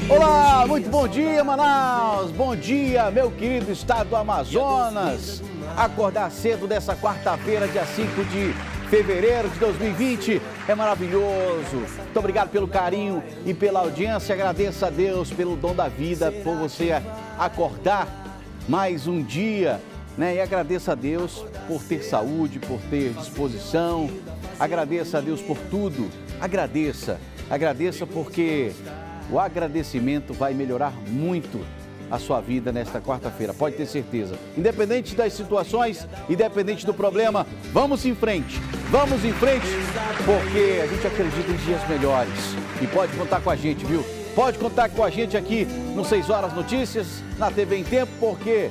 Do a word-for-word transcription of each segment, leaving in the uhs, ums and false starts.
Olá, muito bom dia, Manaus! Bom dia, meu querido estado do Amazonas! Acordar cedo dessa quarta-feira, dia cinco de fevereiro de dois mil e vinte, é maravilhoso. Muito obrigado pelo carinho e pela audiência. Agradeço a Deus pelo dom da vida, por você acordar mais um dia, né? E agradeço a Deus por ter saúde, por ter disposição. Agradeço a Deus por tudo. Agradeça, agradeça porque o agradecimento vai melhorar muito a sua vida nesta quarta-feira, pode ter certeza. Independente das situações, independente do problema, vamos em frente, vamos em frente, porque a gente acredita em dias melhores. E pode contar com a gente, viu? Pode contar com a gente aqui no seis horas Notícias, na T V em Tempo, porque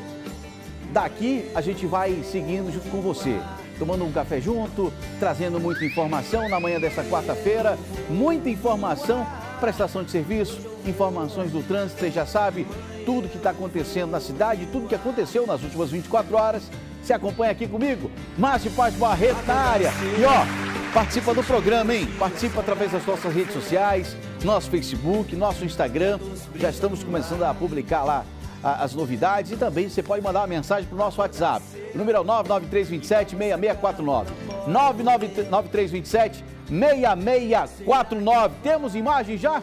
daqui a gente vai seguindo junto com você. Tomando um café junto, trazendo muita informação na manhã dessa quarta-feira, muita informação, prestação de serviço, informações do trânsito, você já sabe, tudo que está acontecendo na cidade, tudo que aconteceu nas últimas vinte e quatro horas, você acompanha aqui comigo, Márcio Paz Barreto na área, e ó, participa do programa, hein? Participa através das nossas redes sociais, nosso Facebook, nosso Instagram, já estamos começando a publicar lá as novidades e também você pode mandar uma mensagem para o nosso WhatsApp. O número é o nove nove três dois sete, seis seis quatro nove. nove nove três dois sete, seis seis quatro nove. Temos imagens já?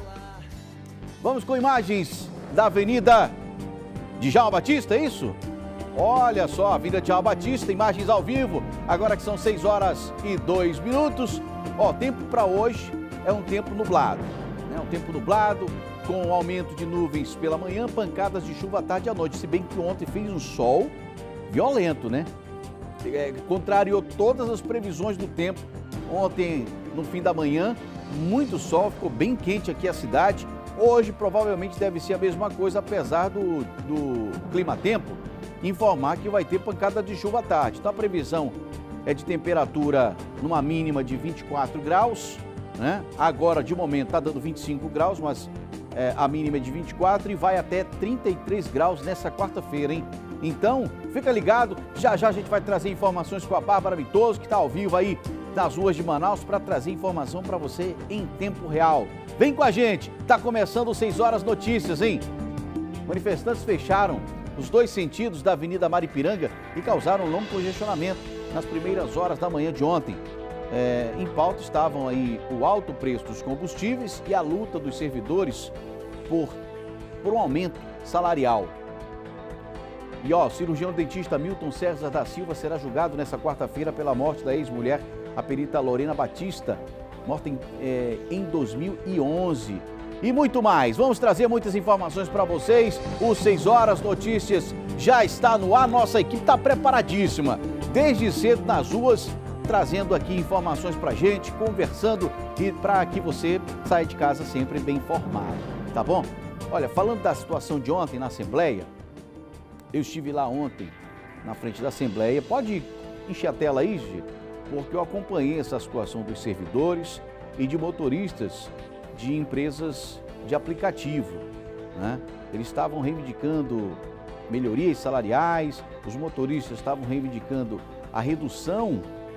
Vamos com imagens da Avenida Djalma Batista, é isso? Olha só, Avenida Djalma Batista, imagens ao vivo, agora que são seis horas e dois minutos. Ó, tempo para hoje é um tempo nublado, né? Um tempo nublado, com aumento de nuvens pela manhã, pancadas de chuva à tarde e à noite. Se bem que ontem fez um sol violento, né? É, contrariou todas as previsões do tempo. Ontem, no fim da manhã, muito sol, ficou bem quente aqui a cidade. Hoje, provavelmente, deve ser a mesma coisa, apesar do, do clima-tempo informar que vai ter pancada de chuva à tarde. Então, a previsão é de temperatura numa mínima de vinte e quatro graus, né? Agora, de momento, está dando vinte e cinco graus, mas é, a mínima é de vinte e quatro e vai até trinta e três graus nessa quarta-feira, hein? Então, fica ligado, já já a gente vai trazer informações com a Bárbara Vitoso, que está ao vivo aí nas ruas de Manaus, para trazer informação para você em tempo real. Vem com a gente, está começando o seis horas Notícias, hein? Manifestantes fecharam os dois sentidos da Avenida Maripiranga e causaram um longo congestionamento nas primeiras horas da manhã de ontem. É, em pauta estavam aí o alto preço dos combustíveis e a luta dos servidores por, por um aumento salarial. E ó, o cirurgião dentista Milton César da Silva será julgado nessa quarta-feira pela morte da ex-mulher, a perita Lorena Batista, morta em, é, em dois mil e onze. E muito mais, vamos trazer muitas informações para vocês. O seis horas Notícias já está no ar, nossa equipe está preparadíssima, desde cedo nas ruas, trazendo aqui informações pra gente, conversando e para que você saia de casa sempre bem informado, tá bom? Olha, falando da situação de ontem na Assembleia, eu estive lá ontem, na frente da Assembleia, pode encher a tela aí, Gigi, porque eu acompanhei essa situação dos servidores e de motoristas de empresas de aplicativo, né? Eles estavam reivindicando melhorias salariais, os motoristas estavam reivindicando a redução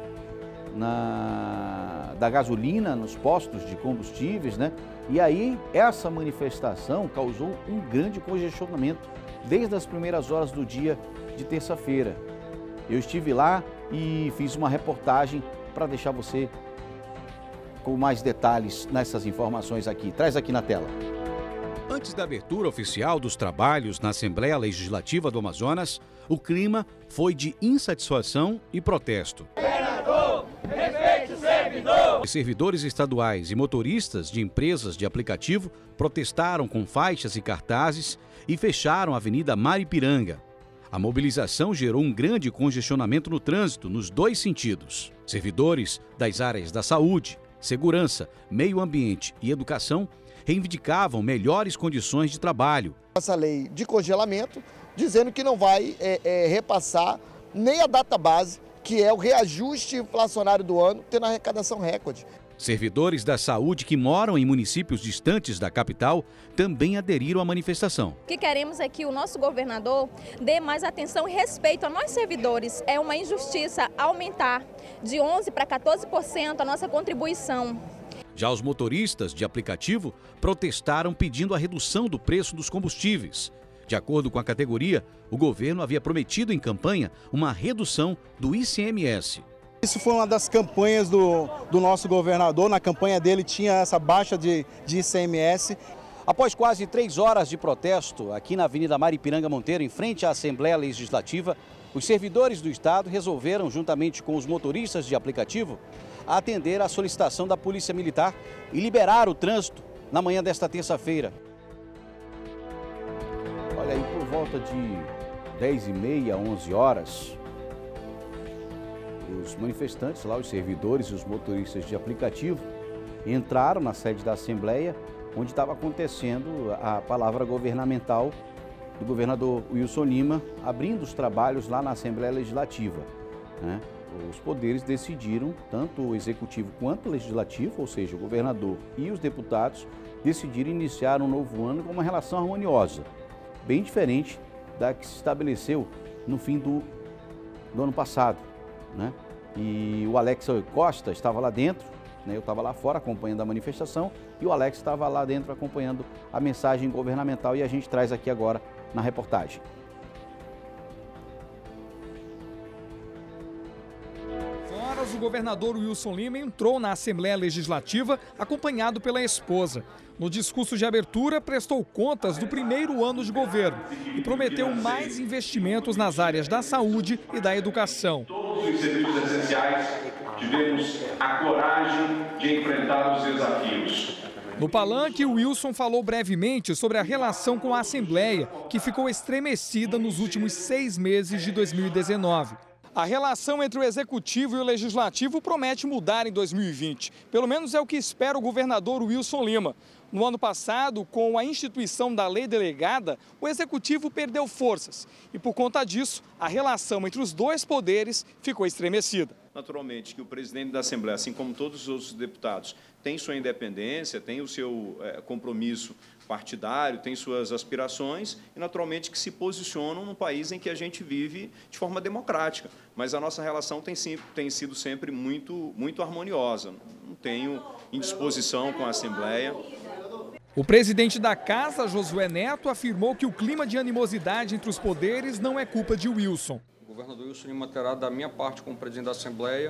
Na, da gasolina nos postos de combustíveis, né? E aí essa manifestação causou um grande congestionamento desde as primeiras horas do dia de terça-feira. Eu estive lá e fiz uma reportagem para deixar você com mais detalhes nessas informações aqui. Traz aqui na tela. Antes da abertura oficial dos trabalhos na Assembleia Legislativa do Amazonas, o clima foi de insatisfação e protesto. Respeite o servidor! Servidores estaduais e motoristas de empresas de aplicativo protestaram com faixas e cartazes e fecharam a Avenida Maripiranga. A mobilização gerou um grande congestionamento no trânsito nos dois sentidos. Servidores das áreas da saúde, segurança, meio ambiente e educação reivindicavam melhores condições de trabalho. Essa lei de congelamento, dizendo que não vai é, é, repassar nem a data base, que é o reajuste inflacionário do ano, tendo arrecadação recorde. Servidores da saúde que moram em municípios distantes da capital também aderiram à manifestação. O que queremos é que o nosso governador dê mais atenção e respeito a nós servidores. É uma injustiça aumentar de onze por cento para quatorze por cento a nossa contribuição. Já os motoristas de aplicativo protestaram pedindo a redução do preço dos combustíveis. De acordo com a categoria, o governo havia prometido em campanha uma redução do I C M S. Isso foi uma das campanhas do, do nosso governador. Na campanha dele tinha essa baixa de, de I C M S. Após quase três horas de protesto aqui na Avenida Maripiranga Monteiro, em frente à Assembleia Legislativa, os servidores do Estado resolveram, juntamente com os motoristas de aplicativo, atender à solicitação da Polícia Militar e liberar o trânsito na manhã desta terça-feira. Olha aí, por volta de dez e meia, onze horas, os manifestantes lá, os servidores e os motoristas de aplicativo, entraram na sede da Assembleia, onde estava acontecendo a palavra governamental do governador Wilson Lima, abrindo os trabalhos lá na Assembleia Legislativa, né? Os poderes decidiram, tanto o executivo quanto o legislativo, ou seja, o governador e os deputados, decidiram iniciar um novo ano com uma relação harmoniosa, bem diferente da que se estabeleceu no fim do, do ano passado, né? E o Alex Costa estava lá dentro, né? Eu estava lá fora acompanhando a manifestação e o Alex estava lá dentro acompanhando a mensagem governamental e a gente traz aqui agora na reportagem. O governador Wilson Lima entrou na Assembleia Legislativa acompanhado pela esposa. No discurso de abertura, prestou contas do primeiro ano de governo e prometeu mais investimentos nas áreas da saúde e da educação. Todos os serviços essenciais tivemos a coragem de enfrentar os desafios. No palanque, o Wilson falou brevemente sobre a relação com a Assembleia, que ficou estremecida nos últimos seis meses de dois mil e dezenove. A relação entre o Executivo e o Legislativo promete mudar em dois mil e vinte. Pelo menos é o que espera o governador Wilson Lima. No ano passado, com a instituição da lei delegada, o Executivo perdeu forças. E por conta disso, a relação entre os dois poderes ficou estremecida. Naturalmente que o presidente da Assembleia, assim como todos os outros deputados, tem sua independência, tem o seu é, compromisso partidário, tem suas aspirações e, naturalmente, que se posicionam num país em que a gente vive de forma democrática. Mas a nossa relação tem, sim, tem sido sempre muito, muito harmoniosa. Não tenho indisposição com a Assembleia. O presidente da Casa, Josué Neto, afirmou que o clima de animosidade entre os poderes não é culpa de Wilson. O governador Wilson Lima terá, da minha parte, como presidente da Assembleia,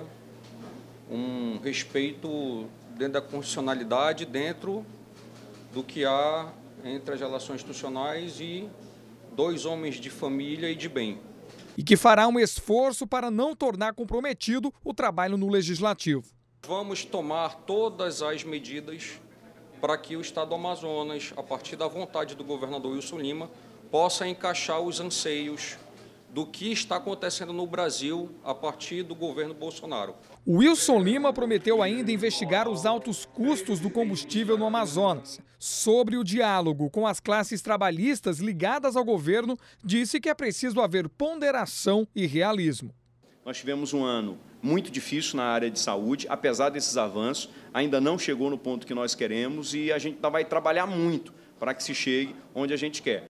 um respeito dentro da constitucionalidade, dentro do que há entre as relações institucionais e dois homens de família e de bem. E que fará um esforço para não tornar comprometido o trabalho no Legislativo. Vamos tomar todas as medidas para que o Estado do Amazonas, a partir da vontade do governador Wilson Lima, possa encaixar os anseios do que está acontecendo no Brasil a partir do governo Bolsonaro. O Wilson Lima prometeu ainda investigar os altos custos do combustível no Amazonas. Sobre o diálogo com as classes trabalhistas ligadas ao governo, disse que é preciso haver ponderação e realismo. Nós tivemos um ano muito difícil na área de saúde, apesar desses avanços, ainda não chegou no ponto que nós queremos e a gente vai trabalhar muito para que se chegue onde a gente quer.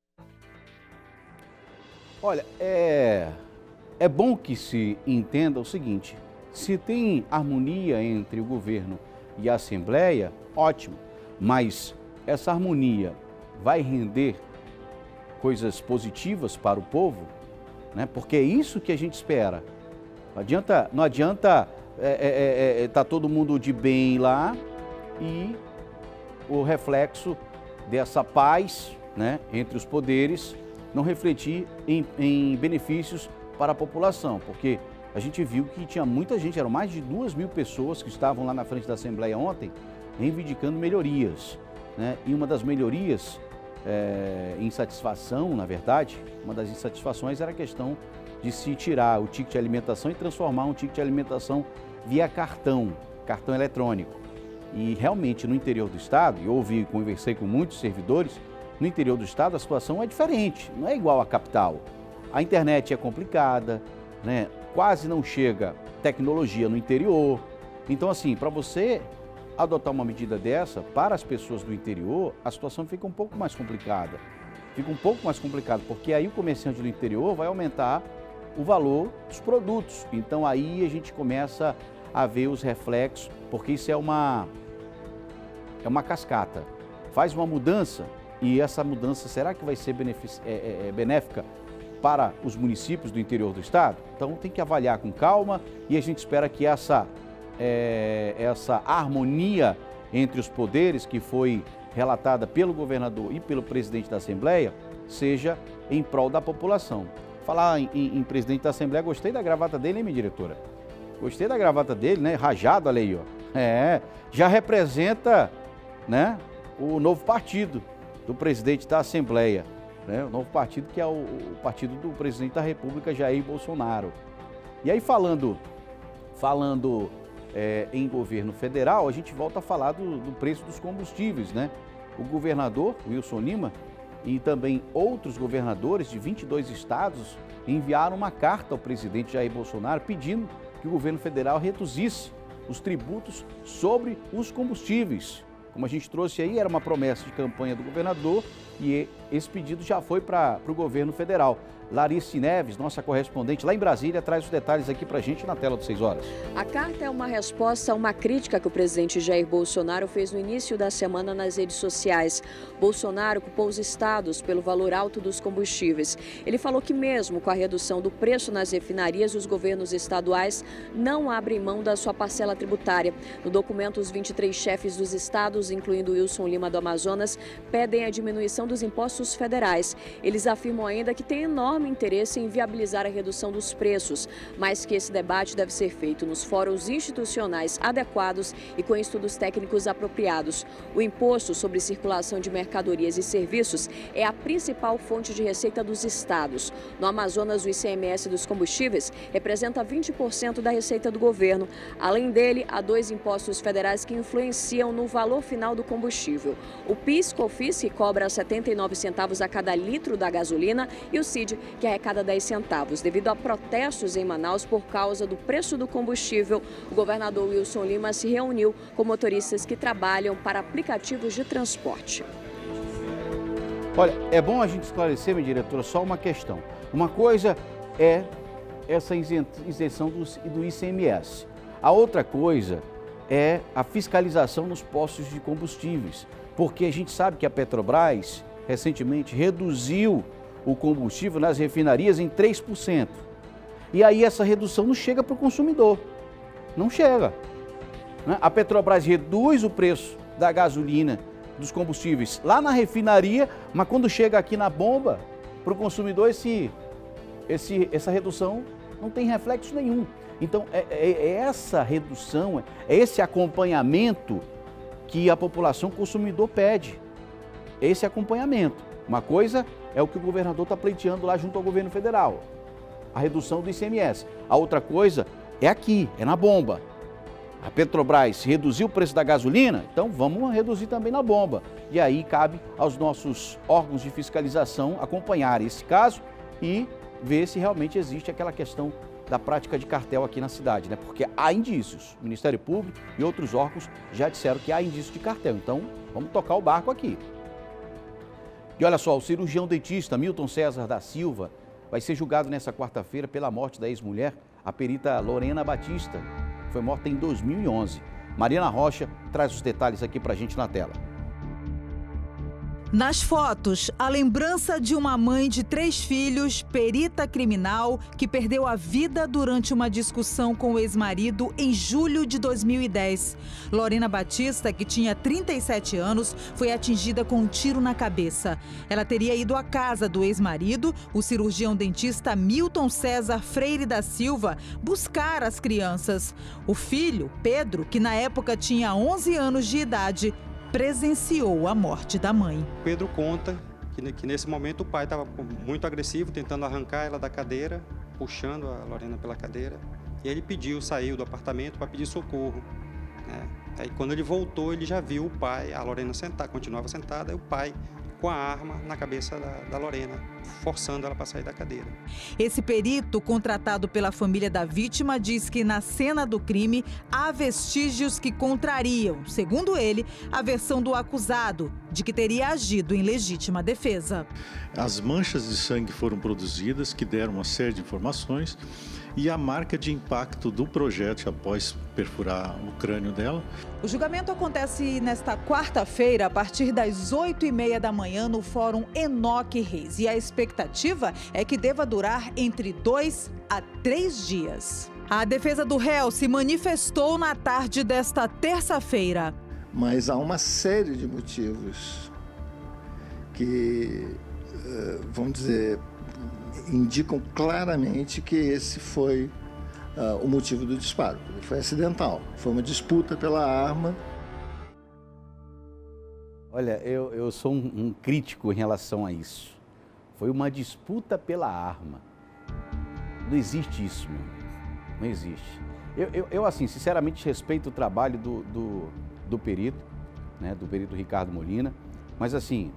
Olha, é, é bom que se entenda o seguinte, se tem harmonia entre o governo e a Assembleia, ótimo, mas essa harmonia vai render coisas positivas para o povo, né? Porque é isso que a gente espera. Não adianta, não adianta é, é, é, tá todo mundo de bem lá e o reflexo dessa paz, né, entre os poderes não refletir em, em benefícios para a população, porque a gente viu que tinha muita gente, eram mais de duas mil pessoas que estavam lá na frente da Assembleia ontem, reivindicando melhorias, né? E uma das melhorias, é, insatisfação, na verdade, uma das insatisfações era a questão de se tirar o ticket de alimentação e transformar um ticket de alimentação via cartão, cartão eletrônico. E realmente no interior do estado, eu ouvi, conversei com muitos servidores, no interior do estado a situação é diferente, não é igual à capital. A internet é complicada, né? Quase não chega tecnologia no interior. Então, assim, para você adotar uma medida dessa, para as pessoas do interior, a situação fica um pouco mais complicada. Fica um pouco mais complicado, porque aí o comerciante do interior vai aumentar o valor dos produtos. Então, aí a gente começa a ver os reflexos, porque isso é uma, é uma cascata. Faz uma mudança e essa mudança, será que vai ser benefic... é, é, benéfica para os municípios do interior do estado? Então tem que avaliar com calma e a gente espera que essa, é, essa harmonia entre os poderes que foi relatada pelo governador e pelo presidente da Assembleia seja em prol da população. Falar em, em, em presidente da Assembleia, gostei da gravata dele, hein, minha diretora? Gostei da gravata dele, né? Rajado, olha aí, ó. É, já representa, né, o novo partido do presidente da Assembleia, né? O novo partido que é o, o partido do presidente da República, Jair Bolsonaro. E aí falando, falando é, em governo federal, a gente volta a falar do, do preço dos combustíveis, né? O governador Wilson Lima e também outros governadores de vinte e dois estados enviaram uma carta ao presidente Jair Bolsonaro pedindo que o governo federal reduzisse os tributos sobre os combustíveis. Como a gente trouxe aí, era uma promessa de campanha do governador e esse pedido já foi para o governo federal. Larice Neves, nossa correspondente lá em Brasília, traz os detalhes aqui para a gente na tela do seis horas. A carta é uma resposta a uma crítica que o presidente Jair Bolsonaro fez no início da semana nas redes sociais. Bolsonaro culpou os estados pelo valor alto dos combustíveis. Ele falou que mesmo com a redução do preço nas refinarias, os governos estaduais não abrem mão da sua parcela tributária. No documento, os vinte e três chefes dos estados, incluindo Wilson Lima do Amazonas, pedem a diminuição dos impostos federais. Eles afirmam ainda que tem enorme interesse em viabilizar a redução dos preços, mas que esse debate deve ser feito nos fóruns institucionais adequados e com estudos técnicos apropriados. O imposto sobre circulação de mercadorias e serviços é a principal fonte de receita dos estados. No Amazonas, o I C M S dos combustíveis representa vinte por cento da receita do governo. Além dele, há dois impostos federais que influenciam no valor final do combustível. O PIS/COFINS, que cobra setenta e nove centavos a cada litro da gasolina, e o C I D, que arrecada dez centavos. Devido a protestos em Manaus por causa do preço do combustível, o governador Wilson Lima se reuniu com motoristas que trabalham para aplicativos de transporte. Olha, é bom a gente esclarecer, minha diretora, só uma questão. Uma coisa é essa isenção do, do I C M S. A outra coisa é a fiscalização nos postos de combustíveis, porque a gente sabe que a Petrobras recentemente reduziu o combustível nas refinarias em três por cento. E aí essa redução não chega para o consumidor, não chega. Né? A Petrobras reduz o preço da gasolina, dos combustíveis lá na refinaria, mas quando chega aqui na bomba, para o consumidor esse, esse, essa redução não tem reflexo nenhum. Então é, é, é essa redução, é esse acompanhamento que a população consumidor pede. Esse acompanhamento. Uma coisa é o que o governador está pleiteando lá junto ao governo federal, a redução do I C M S. A outra coisa é aqui, é na bomba. A Petrobras reduziu o preço da gasolina, então vamos reduzir também na bomba. E aí cabe aos nossos órgãos de fiscalização acompanhar esse caso e ver se realmente existe aquela questão da prática de cartel aqui na cidade, né? Porque há indícios. O Ministério Público e outros órgãos já disseram que há indícios de cartel. Então vamos tocar o barco aqui. E olha só, o cirurgião dentista Milton César da Silva vai ser julgado nessa quarta-feira pela morte da ex-mulher, a perita Lorena Batista, que foi morta em dois mil e onze. Mariana Rocha traz os detalhes aqui pra gente na tela. Nas fotos, a lembrança de uma mãe de três filhos, perita criminal, que perdeu a vida durante uma discussão com o ex-marido em julho de dois mil e dez. Lorena Batista, que tinha trinta e sete anos, foi atingida com um tiro na cabeça. Ela teria ido à casa do ex-marido, o cirurgião dentista Milton César Freire da Silva, buscar as crianças. O filho, Pedro, que na época tinha onze anos de idade, presenciou a morte da mãe. Pedro conta que, que nesse momento o pai estava muito agressivo, tentando arrancar ela da cadeira, puxando a Lorena pela cadeira. E ele pediu, saiu do apartamento para pedir socorro. Né? Aí quando ele voltou, ele já viu o pai, a Lorena sentada, continuava sentada, e o pai com a arma na cabeça da, da Lorena, forçando ela para sair da cadeira. Esse perito, contratado pela família da vítima, diz que na cena do crime há vestígios que contrariam, segundo ele, a versão do acusado, de que teria agido em legítima defesa. As manchas de sangue foram produzidas, que deram uma série de informações, e a marca de impacto do projétil após perfurar o crânio dela. O julgamento acontece nesta quarta-feira, a partir das oito e meia da manhã, no Fórum Enoque Reis. E a expectativa é que deva durar entre dois a três dias. A defesa do réu se manifestou na tarde desta terça-feira. Mas há uma série de motivos que, vamos dizer, indicam claramente que esse foi uh, o motivo do disparo. Ele foi acidental, foi uma disputa pela arma. Olha, eu, eu sou um, um crítico em relação a isso. Foi uma disputa pela arma. Não existe isso, meu. Não existe. Eu, eu, eu, assim, sinceramente respeito o trabalho do, do, do perito, né, do perito Ricardo Molina, mas assim,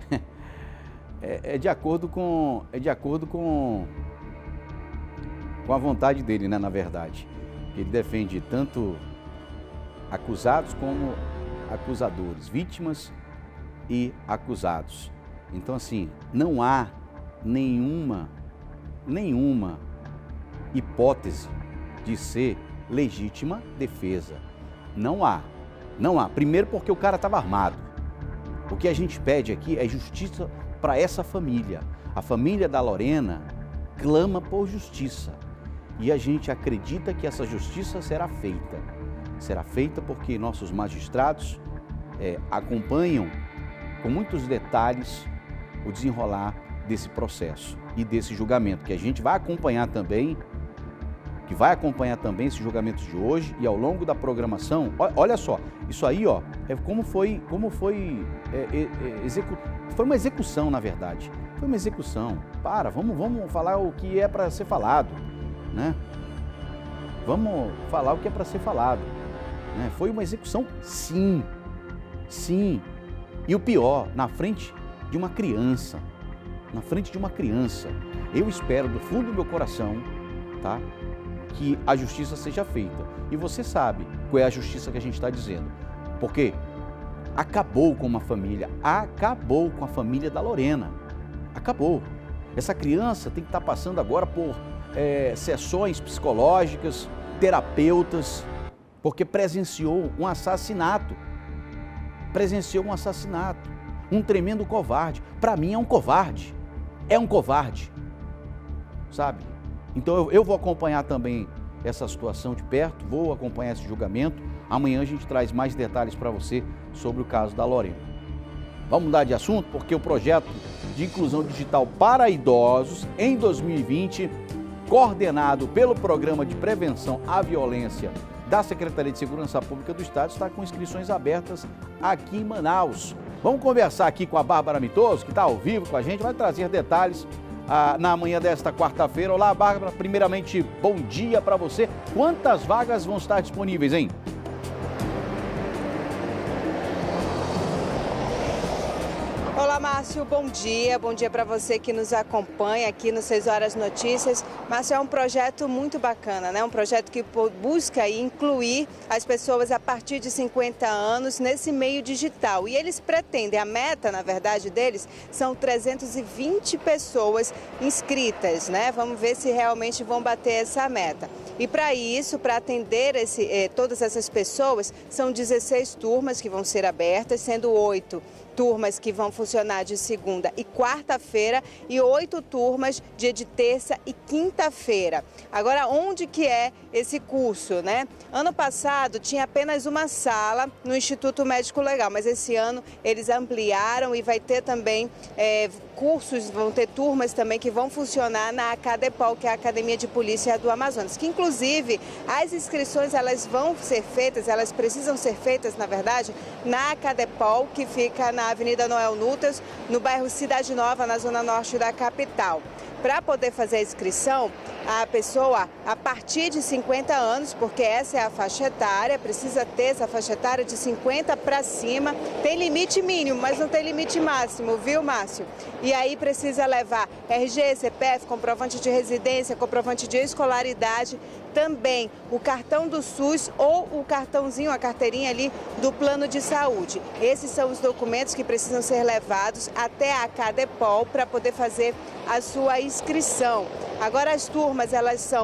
é, é de acordo com, é de acordo com, com a vontade dele, né, na verdade. Ele defende tanto acusados como acusadores, vítimas e acusados. Então, assim, não há nenhuma, nenhuma hipótese de ser legítima defesa. Não há. Não há. Primeiro porque o cara estava armado. O que a gente pede aqui é justiça para essa família. A família da Lorena clama por justiça. E a gente acredita que essa justiça será feita. Será feita porque nossos magistrados é, acompanham com muitos detalhes o desenrolar desse processo e desse julgamento, que a gente vai acompanhar também, que vai acompanhar também esse julgamento de hoje e ao longo da programação. Olha só, isso aí, ó, é como foi, como foi, é, é, é, execu... foi uma execução, na verdade. Foi uma execução. Para, vamos, vamos falar o que é para ser falado, né? Vamos falar o que é para ser falado, né? Foi uma execução, sim, sim. E o pior, na frente de uma criança, na frente de uma criança. Eu espero do fundo do meu coração, tá, que a justiça seja feita. E você sabe qual é a justiça que a gente está dizendo. Porque acabou com uma família, acabou com a família da Lorena. Acabou. Essa criança tem que estar passando agora por é, sessões psicológicas, terapeutas, porque presenciou um assassinato. Presenciou um assassinato. Um tremendo covarde. Para mim é um covarde. É um covarde. Sabe? Então eu, eu vou acompanhar também essa situação de perto, vou acompanhar esse julgamento. Amanhã a gente traz mais detalhes para você sobre o caso da Lorena. Vamos mudar de assunto porque o projeto de inclusão digital para idosos em dois mil e vinte, coordenado pelo Programa de Prevenção à Violência da Secretaria de Segurança Pública do Estado, está com inscrições abertas aqui em Manaus. Vamos conversar aqui com a Bárbara Mitoso, que está ao vivo com a gente, vai trazer detalhes ah, na manhã desta quarta-feira. Olá, Bárbara, primeiramente, bom dia para você. Quantas vagas vão estar disponíveis, hein? Olá, Márcio, bom dia. Bom dia para você que nos acompanha aqui no seis horas Notícias. Márcio, é um projeto muito bacana, né? Um projeto que busca incluir as pessoas a partir de cinquenta anos nesse meio digital. E eles pretendem, a meta, na verdade, deles, são trezentas e vinte pessoas inscritas, né? Vamos ver se realmente vão bater essa meta. E para isso, para atender esse, eh, todas essas pessoas, são dezesseis turmas que vão ser abertas, sendo oito turmas que vão funcionar de segunda e quarta-feira e oito turmas dia de terça e quinta-feira. Agora, onde que é esse curso, né? Ano passado tinha apenas uma sala no Instituto Médico Legal, mas esse ano eles ampliaram e vai ter também é, cursos, vão ter turmas também que vão funcionar na Acadepol, que é a Academia de Polícia do Amazonas, que inclusive as inscrições elas vão ser feitas, elas precisam ser feitas, na verdade, na Acadepol, que fica na na Avenida Noel Nutas, no bairro Cidade Nova, na zona norte da capital. Para poder fazer a inscrição, a pessoa, a partir de cinquenta anos, porque essa é a faixa etária, precisa ter essa faixa etária de cinquenta para cima, tem limite mínimo, mas não tem limite máximo, viu, Márcio? E aí precisa levar R G, C P F, comprovante de residência, comprovante de escolaridade, também o cartão do SUS ou o cartãozinho, a carteirinha ali do plano de saúde. Esses são os documentos que precisam ser levados até a Acadepol para poder fazer a sua inscrição. Agora as turmas, elas são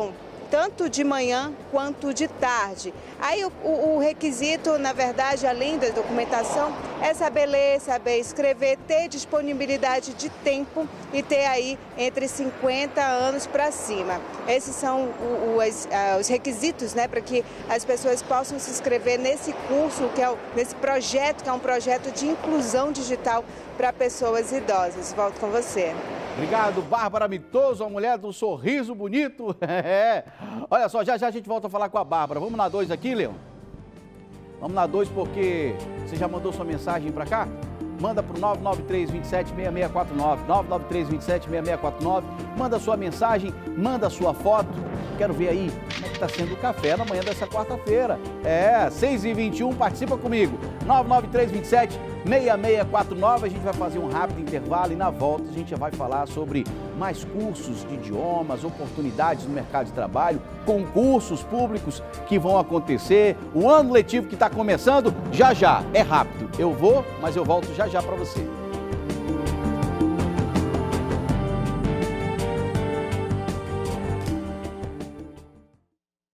tanto de manhã quanto de tarde. Aí o, o, o requisito, na verdade, além da documentação, é saber ler, saber escrever, ter disponibilidade de tempo e ter aí entre cinquenta anos para cima. Esses são o, o, as, os requisitos, né, para que as pessoas possam se inscrever nesse curso, que é o, nesse projeto, que é um projeto de inclusão digital para pessoas idosas. Volto com você. Obrigado, Bárbara Mitoso, a mulher do sorriso bonito. É. Olha só, já já a gente volta a falar com a Bárbara. Vamos na dois aqui, Leão? Vamos na dois porque você já mandou sua mensagem para cá? Manda para o nove nove três, dois sete, seis seis quatro nove, nove nove três, dois sete, seis seis quatro nove. Manda sua mensagem, manda sua foto. Quero ver aí como é que está sendo o café na manhã dessa quarta-feira. É, seis e vinte e um, participa comigo. nove nove três, dois sete, seis seis quatro nove. A gente vai fazer um rápido intervalo e na volta a gente já vai falar sobre mais cursos de idiomas, oportunidades no mercado de trabalho, concursos públicos que vão acontecer, o ano letivo que está começando já já. É rápido. Eu vou, mas eu volto já já para você.